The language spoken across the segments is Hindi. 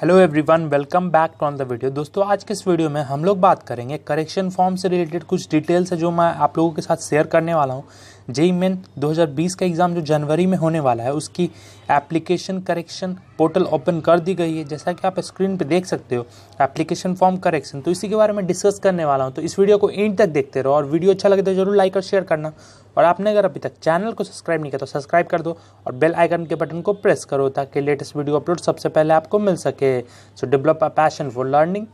Hello everyone, welcome back to on the video. दोस्तों, आज के इस वीडियो में हम लोग बात करेंगे करेक्शन फॉर्म से रिलेटेड कुछ डिटेल्स है जो मैं आप लोगों के साथ शेयर करने वाला हूँ। जेईई मेन 2020 का एग्ज़ाम जो जनवरी में होने वाला है उसकी एप्लीकेशन करेक्शन पोर्टल ओपन कर दी गई है। जैसा कि आप स्क्रीन पे देख सकते हो एप्लीकेशन फॉर्म करेक्शन, तो इसी के बारे में डिस्कस करने वाला हूँ। तो इस वीडियो को एंड तक देखते रहो और वीडियो अच्छा लगे तो जरूर लाइक और शेयर करना। और आपने अगर अभी तक चैनल को सब्सक्राइब नहीं किया तो सब्सक्राइब कर दो और बेल आइकन के बटन को प्रेस करो ताकि लेटेस्ट वीडियो अपलोड सबसे पहले आपको मिल सके। So develop a passion for learning.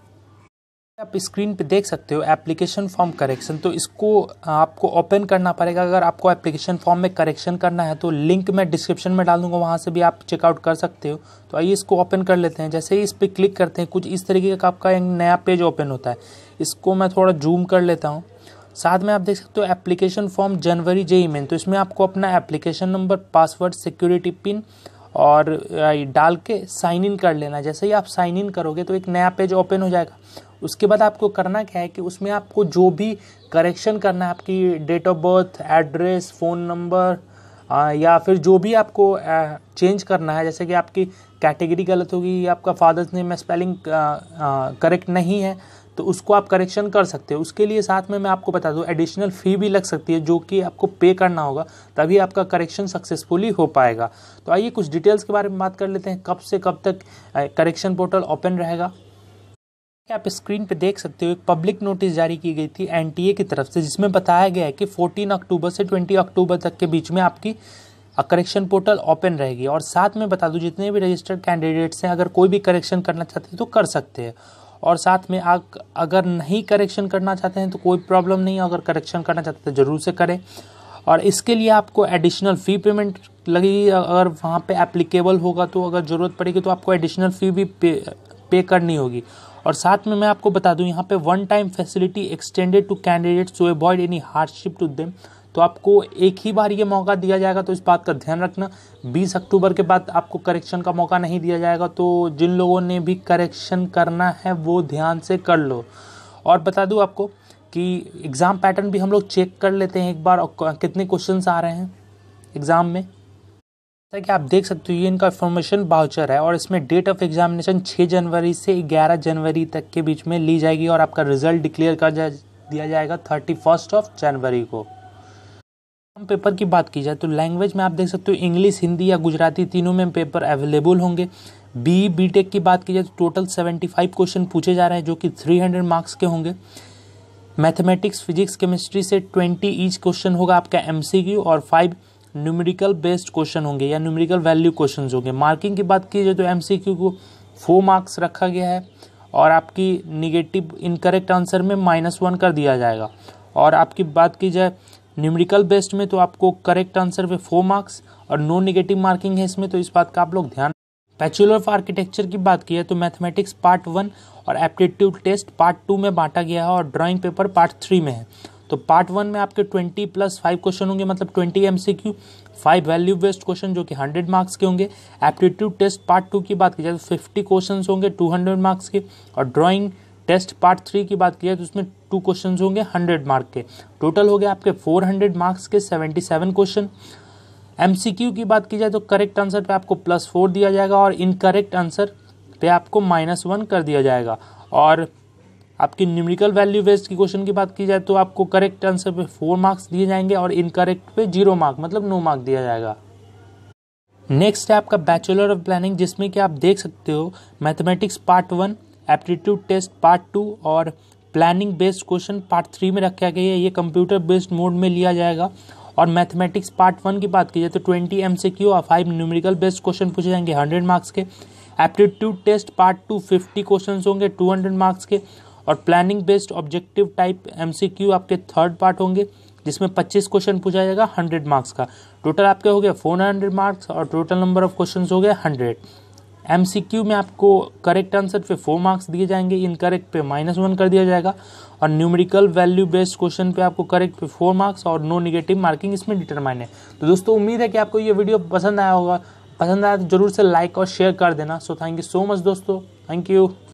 आप स्क्रीन पे देख सकते हो एप्लीकेशन फॉर्म करेक्शन, तो इसको आपको ओपन करना पड़ेगा। अगर आपको एप्लीकेशन फॉर्म में करेक्शन करना है तो लिंक मैं डिस्क्रिप्शन में डाल दूंगा, वहाँ से भी आप चेकआउट कर सकते हो। तो आइए इसको ओपन कर लेते हैं। जैसे ही इस पर क्लिक करते हैं कुछ इस तरीके का आपका एक नया पेज ओपन होता है। इसको मैं थोड़ा जूम कर लेता हूँ। साथ में आप देख सकते हो एप्लीकेशन फॉर्म जनवरी जेईई मेन, तो इसमें आपको अपना application number, password, security pin और डाल के साइन इन कर लेना। जैसे ही आप साइन इन करोगे तो एक नया पेज ओपन हो जाएगा। उसके बाद आपको करना क्या है कि उसमें आपको जो भी करेक्शन करना है, आपकी date of birth, address, phone number या फिर जो भी आपको चेंज करना है, जैसे कि आपकी कैटेगरी गलत होगी या आपका फादर्स नेम में स्पेलिंग करेक्ट नहीं है तो उसको आप करेक्शन कर सकते हो। उसके लिए साथ में मैं आपको बता दूं एडिशनल फ़ी भी लग सकती है जो कि आपको पे करना होगा, तभी आपका करेक्शन सक्सेसफुली हो पाएगा। तो आइए कुछ डिटेल्स के बारे में बात कर लेते हैं। कब से कब तक करेक्शन पोर्टल ओपन रहेगा। आप स्क्रीन पे देख सकते हो एक पब्लिक नोटिस जारी की गई थी एनटीए की तरफ से, जिसमें बताया गया है कि 14 अक्टूबर से 20 अक्टूबर तक के बीच में आपकी करेक्शन पोर्टल ओपन रहेगी। और साथ में बता दूं जितने भी रजिस्टर्ड कैंडिडेट्स हैं अगर कोई भी करेक्शन करना चाहते हैं तो कर सकते हैं। और साथ में आप अगर नहीं करेक्शन करना चाहते हैं तो कोई प्रॉब्लम नहीं है, अगर करेक्शन करना चाहते हैं तो ज़रूर से करें। और इसके लिए आपको एडिशनल फ़ी पेमेंट लगेगी। अगर वहाँ पे एप्लीकेबल होगा तो अगर ज़रूरत पड़ेगी तो आपको एडिशनल फ़ी भी पे करनी होगी। और साथ में मैं आपको बता दूं यहाँ पे one time facility extended to candidates to avoid any hardship to them, तो आपको एक ही बार ये मौका दिया जाएगा। तो इस बात का ध्यान रखना 20 अक्टूबर के बाद आपको करेक्शन का मौका नहीं दिया जाएगा। तो जिन लोगों ने भी करेक्शन करना है वो ध्यान से कर लो। और बता दूं आपको कि एग्ज़ाम पैटर्न भी हम लोग चेक कर लेते हैं एक बार, कितने क्वेश्चंस आ रहे हैं एग्ज़ाम में। जैसा कि आप देख सकते हो ये इनका इन्फॉर्मेशन बाउचर है और इसमें डेट ऑफ एग्जामिनेशन 6 जनवरी से 11 जनवरी तक के बीच में ली जाएगी और आपका रिजल्ट डिक्लेयर कर दिया जाएगा 31 जनवरी को। पेपर की बात की जाए तो लैंग्वेज में आप देख सकते हो इंग्लिश, हिंदी या गुजराती तीनों में पेपर अवेलेबल होंगे। बीटेक की बात की जाए तो टोटल 75 क्वेश्चन पूछे जा रहे हैं जो कि 300 मार्क्स के होंगे। मैथमेटिक्स, फिजिक्स, केमिस्ट्री से 20 ईच क्वेश्चन होगा आपका एमसीक्यू और 5 न्यूमेरिकल बेस्ड क्वेश्चन होंगे या न्यूमेरिकल वैल्यू क्वेश्चन होंगे। मार्किंग की बात की जाए तो एमसीक्यू को 4 मार्क्स रखा गया है और आपकी निगेटिव इनकरेक्ट आंसर में -1 कर दिया जाएगा। और आपकी बात की जाए न्यूमेरिकल बेस्ड में तो आपको करेक्ट आंसर पे 4 मार्क्स और नो नेगेटिव मार्किंग है इसमें, तो इस बात का आप लोग ध्यान। बैचलर ऑफ आर्किटेक्चर की बात की है तो मैथमेटिक्स पार्ट 1 और एप्टीट्यूड टेस्ट पार्ट 2 में बांटा गया है और ड्राइंग पेपर पार्ट 3 में है। तो पार्ट 1 में आपके 20 + 5 क्वेश्चन होंगे, मतलब 20 एमसीक्यू, 5 वैल्यू बेस्ड क्वेश्चन जो कि 100 मार्क्स के होंगे। एप्टीट्यूड टेस्ट पार्ट 2 की बात की जाए तो 50 क्वेश्चन होंगे 200 मार्क्स के। और ड्राइंग टेस्ट पार्ट 3 की बात की जाए तो उसमें 2 क्वेश्चन होंगे 100 मार्क के। टोटल हो गए आपके 400 मार्क्स के 77 क्वेश्चन। एमसीक्यू की बात की जाए तो करेक्ट आंसर पे आपको +4 दिया जाएगा और इनकरेक्ट आंसर पे आपको -1 कर दिया जाएगा। और आपकी न्यूमेरिकल वैल्यू बेस्ड की क्वेश्चन की बात की जाए तो आपको करेक्ट आंसर पे 4 मार्क्स दिए जाएंगे और इनकरेक्ट पे 0 मार्क, मतलब 9 मार्क दिया जाएगा। नेक्स्ट है आपका बैचलर ऑफ प्लानिंग, जिसमें कि आप देख सकते हो mathematics part 1, aptitude test part 2 और प्लानिंग बेस्ड क्वेश्चन पार्ट 3 में रखा गया है। ये कंप्यूटर बेस्ड मोड में लिया जाएगा। और मैथमेटिक्स पार्ट 1 की बात की जाए तो 20 एमसीक्यू और 5 न्यूमेरिकल बेस्ड क्वेश्चन पूछे जाएंगे 100 मार्क्स के। एप्टीट्यूड टेस्ट पार्ट 2 50 क्वेश्चन होंगे 200 मार्क्स के। और planning based objective type MCQ आपके थर्ड पार्ट होंगे जिसमें 25 क्वेश्चन पूछा जाएगा 100 मार्क्स का। टोटल आपके हो गए 400 मार्क्स और टोटल नंबर ऑफ क्वेश्चन हो गए 100। एमसीक्यू में आपको करेक्ट आंसर पे 4 मार्क्स दिए जाएंगे, इनकरेक्ट पे -1 कर दिया जाएगा। और न्यूमेरिकल वैल्यू बेस्ड क्वेश्चन पे आपको करेक्ट पे 4 मार्क्स और नो नेगेटिव मार्किंग इसमें डिटरमाइन है। तो दोस्तों उम्मीद है कि आपको ये वीडियो पसंद आया होगा। पसंद आया तो जरूर से लाइक और शेयर कर देना। So thank you so much दोस्तों, थैंक यू।